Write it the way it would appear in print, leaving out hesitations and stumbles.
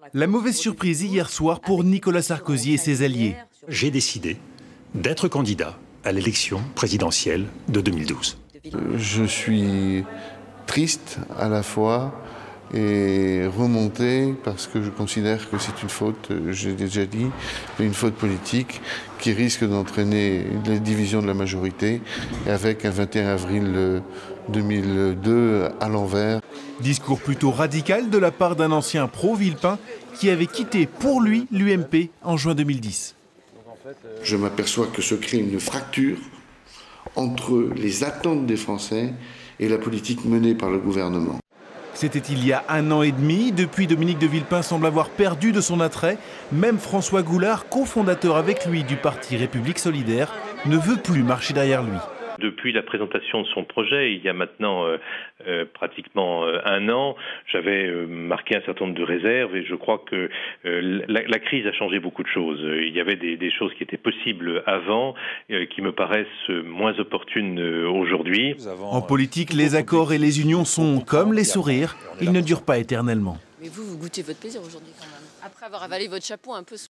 La mauvaise surprise hier soir pour Nicolas Sarkozy et ses alliés. J'ai décidé d'être candidat à l'élection présidentielle de 2012. Je suis triste à la fois et remonté parce que je considère que c'est une faute, j'ai déjà dit, une faute politique qui risque d'entraîner la division de la majorité avec un 21 avril 2002 à l'envers. Discours plutôt radical de la part d'un ancien pro-Villepin qui avait quitté pour lui l'UMP en juin 2010. Je m'aperçois que se crée une fracture entre les attentes des Français et la politique menée par le gouvernement. C'était il y a 1 an et demi. Depuis, Dominique de Villepin semble avoir perdu de son attrait. Même François Goulard, cofondateur avec lui du parti République Solidaire, ne veut plus marcher derrière lui. Depuis la présentation de son projet, il y a maintenant pratiquement 1 an, j'avais marqué un certain nombre de réserves et je crois que la crise a changé beaucoup de choses. Il y avait des choses qui étaient possibles avant, qui me paraissent moins opportunes aujourd'hui. En politique, les accords et les unions sont comme les sourires, ils ne durent pas éternellement. Mais vous goûtez votre plaisir aujourd'hui quand même. Après avoir avalé votre chapeau un peu.